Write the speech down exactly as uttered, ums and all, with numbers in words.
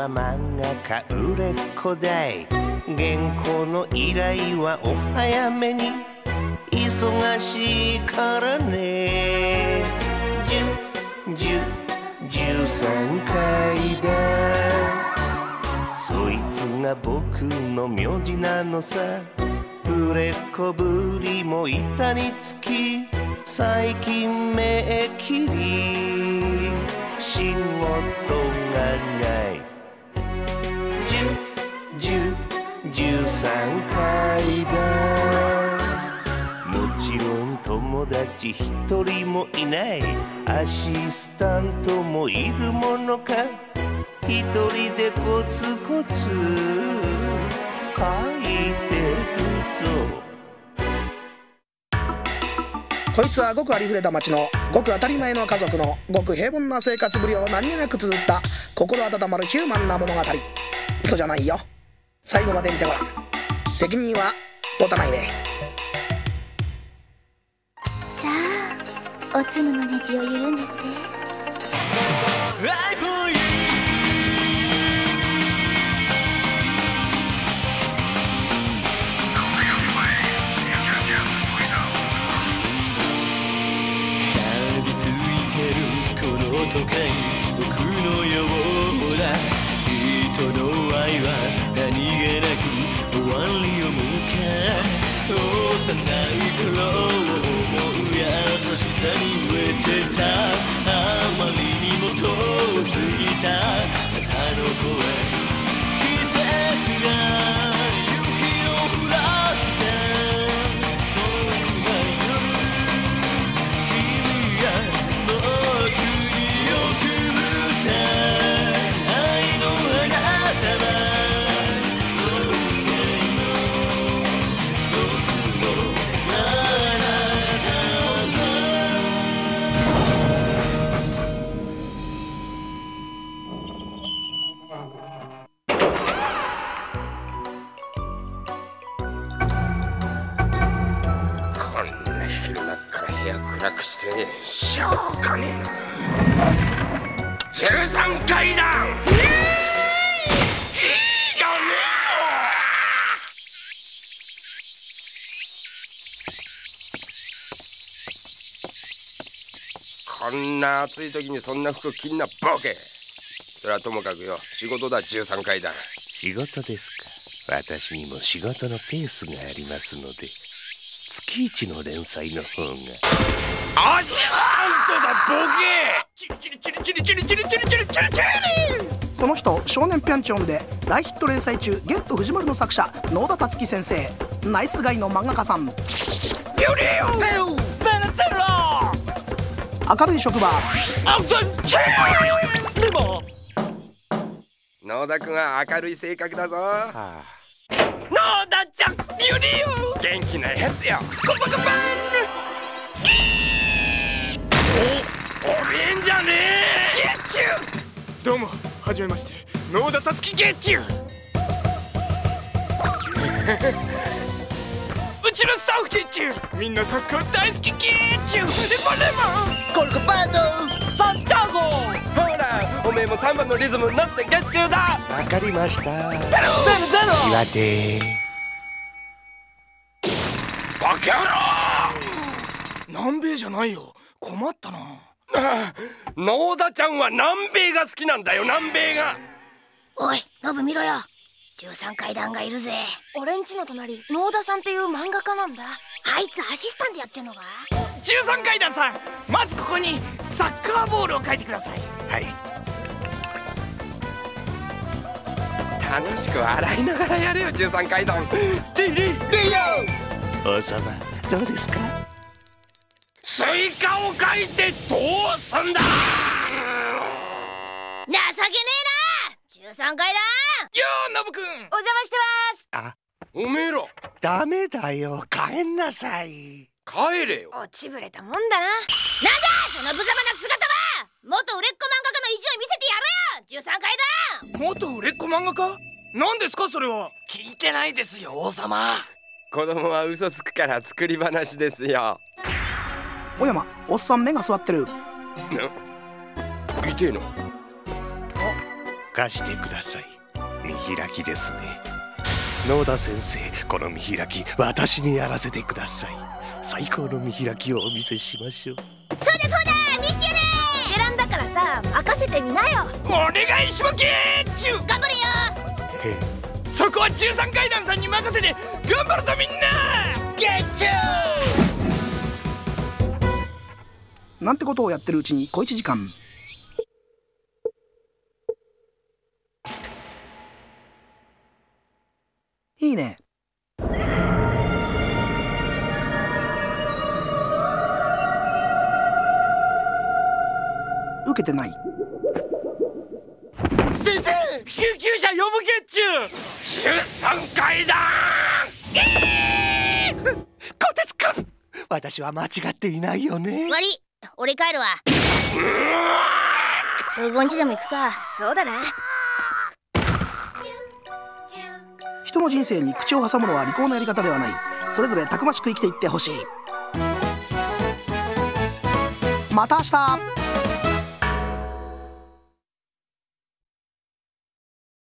は漫画家売れっ子だい。原稿の依頼はお早めに、忙しいからね。じゅ、じゅ、じゅうさんかいだ。そいつが僕の名字なのさ。売れっ子ぶりも板につき、最近目切り仕事がない。じゅ、じゅ、じゅうさんかいだ。もちろん友達一人もいない。アシスタントもいるものか。一人でコツコツ書いてるぞ。 こいつはごくありふれた町のごく当たり前の家族のごく平凡な生活ぶりを何気なく綴った心温まるヒューマンな物語。嘘じゃないよ。最後まで見てごらん。責任は持たないで。 さあ、おつむのネジを緩めて。 都会僕のような人の愛は何気なく終わりを迎え、幼い頃を思う優しさに飢えてた。あまりにも遠すぎたあなたの声。季節が雪を降らしてそんな夜、君が僕暗くしてしょうがねえな。じゅうさんかいだん、いいじゃねえよ。こんな暑い時にそんな服着んなボケ。それはともかくよ、仕事だ。じゅうさんかいだん。 仕事ですか。私にも仕事のペースがありますので、月一の連載の方が。 アシスタントだボケ。チリチリチリチリチリチリチリチリチリチリ。 この人少年ピョンチョンで大ヒット連載中、ゲンと藤丸の作者能田達樹先生、ナイスガイの漫画家さん。明るい職場。 でも野田君は明るい性格だぞ。はあ、野田ちゃん、ユリオ元気なやつよ。コパコパン。お、おめえんじゃねえ。ゲッチュ。どうも、はじめまして、野田達樹ゲッチュ。うちのスタッフゲッチュ。みんなサッカー大好きゲッチュ。レモンレモン。コルコバンド。サンチャゴ。ほら、おめえもサンバのリズムになってゲッチュだ。 わかりました。 ゼロゼロ。 岩手。 バカ野郎。南米じゃないよ。困ったな。ああ、野田ちゃんは南米が好きなんだよ、南米が。 おい、ノブ見ろよ。じゅうさんかいだんがいるぜ。俺んちの隣、野田さんっていう漫画家なんだ。あいつアシスタントやってんのか。 じゅうさんかいだんさん、まずここにサッカーボールを書いてください。 はい。 楽しく笑いながらやれよ、じゅうさんかいだん。チリリオ。 王様、どうですか。 スイカを書いてどうすんだ。 情けねえな。じゅうさんかいだん。 よー、ノブくん。お邪魔してます。 あ、 おめえらダメだよ、帰んなさい。 帰れよ。 落ちぶれたもんだな。なんだその無様な姿は。元売れっ子漫画家の意地を見せてやるよ。じゅうさんかいだん。 元売れっ子漫画家。何ですかそれは。聞いてないですよ、王様。子供は嘘つくから作り話ですよ。 小山、おっさん目が座ってる。 痛えの。 貸してください。見開きですね。野田先生、この見開き私にやらせてください。最高の見開きをお見せしましょう。 そうだそうだ、見してやれ。選んだからさ、任せてみなよ。 お願いしまけーちゅう。 頑張れよ。 へそこはじゅうさん階段さんに任せて頑張るぞみんな。ゲッチューなんてことをやってるうちに小いちじかん。いいね。受けてない。 先生、救急車呼ぶゲッチュー。じゅうさん階段。 えー、こてつくん、私は間違っていないよね。 悪い、俺帰るわ。うごんちでも行くか。そうだな。 人の人生に口を挟むのは利口なやり方ではない。それぞれたくましく生きていってほしい。また明日。